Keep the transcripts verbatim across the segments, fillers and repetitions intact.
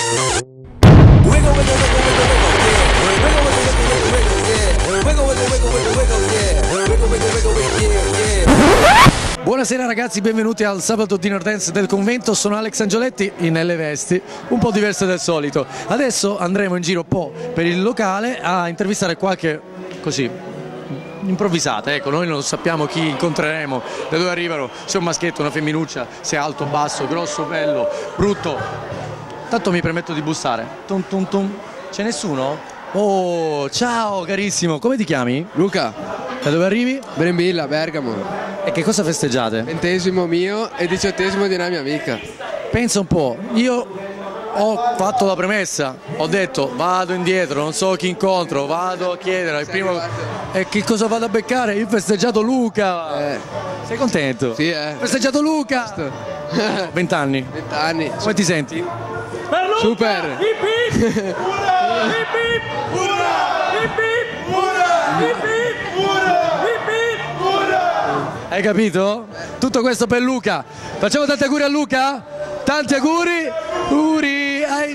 Buonasera ragazzi, benvenuti al Sabato Dinner Dance del convento. Sono Alex Angioletti in nelle vesti, un po' diverse del solito. Adesso andremo in giro un po' per il locale a intervistare qualche, così, improvvisata, ecco, noi non sappiamo chi incontreremo, da dove arrivano, se è un maschietto, una femminuccia, se è alto, basso, grosso, bello, brutto. Tanto mi permetto di bussare. Tum tum tum. C'è nessuno? Oh, ciao carissimo, come ti chiami? Luca. Da dove arrivi? Brembilla, Bergamo. E che cosa festeggiate? Ventesimo mio e diciottesimo di una mia amica. Pensa un po', io ho fatto la premessa, ho detto vado indietro, non so chi incontro, vado a chiedere al primo... E che cosa vado a beccare? Io ho festeggiato Luca! Eh. Sei contento? Sì, eh. Ho festeggiato Luca! Vent'anni. Vent'anni. Come ti senti? Super! Hip hip! Ura! Hip hip! Ura! Hip hip! Ura! Hip hip! Ura! Hip hip! Ura! Hai capito? Tutto questo per Luca. Facciamo tanti auguri a Luca? Tanti auguri? Auguri! Hai...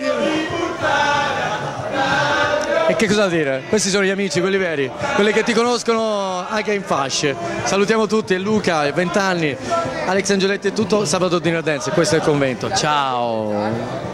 E che cosa dire? Questi sono gli amici, quelli veri, quelli che ti conoscono anche in fasce. Salutiamo tutti, è Luca, vent'anni, Alex Angioletti è tutto, Sabato Dinner Dance, questo è il convento. Ciao!